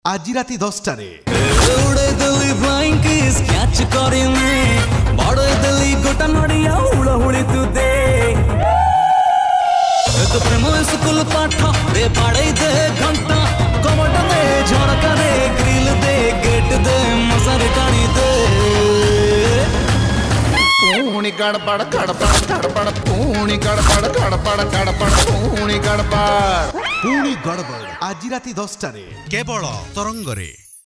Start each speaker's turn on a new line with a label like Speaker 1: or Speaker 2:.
Speaker 1: आज राति 10টাରେ
Speaker 2: उड़े दिल्ली फ्लाइंग किस कैच करिने बड़े दिल्ली गोटा नड़िया हुड़हुड़ी तू दे तो प्रेम स्कूल पाठ रे पढ़े दे घंटा कमट दे झड़का दे ग्रिल दे गेट दे मसर टाणी दे
Speaker 3: पूणी गड़बड़ गड़बड़ गड़बड़ पूणी गड़बड़ गड़बड़ गड़बड़ पूणी गड़बड़
Speaker 1: ପୁଣି ଗଡ଼ବଡ଼ ଆଜି ରାତି 10টাରେ
Speaker 4: केवल तरंगरे।